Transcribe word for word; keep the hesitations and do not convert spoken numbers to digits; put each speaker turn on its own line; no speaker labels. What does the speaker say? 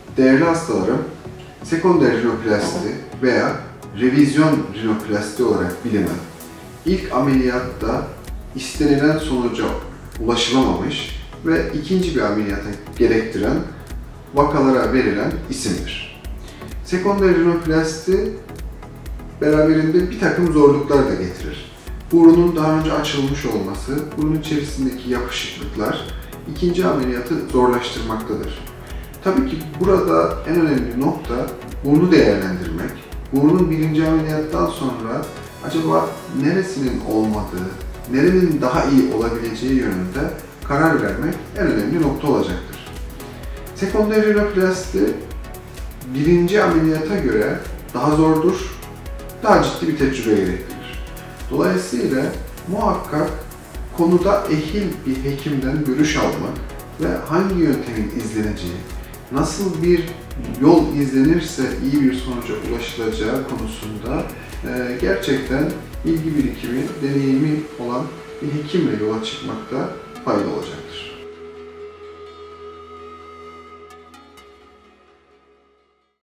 değerli hastalarım, sekonder rinoplasti veya revizyon rinoplasti olarak bilinen, ilk ameliyatta istenilen sonuca ulaşılamamış ve ikinci bir ameliyata gerektiren vakalara verilen isimdir. Sekonder rinoplasti beraberinde bir takım zorluklar da getirir. Burunun daha önce açılmış olması, burun içerisindeki yapışıklıklar ikinci ameliyatı zorlaştırmaktadır. Tabii ki burada en önemli nokta burnu değerlendirmek. Burnun birinci ameliyattan sonra acaba neresinin olmadığı, nerenin daha iyi olabileceği yönünde karar vermek en önemli nokta olacaktır. Sekonder rinoplasti birinci ameliyata göre daha zordur, daha ciddi bir tecrübe gerektirir. Dolayısıyla muhakkak konuda ehil bir hekimden görüş almak ve hangi yöntemin izleneceği, nasıl bir yol izlenirse iyi bir sonuca ulaşılacağı konusunda e, gerçekten bilgi birikimi, deneyimi olan bir hekimle yola çıkmakta fayda olacaktır.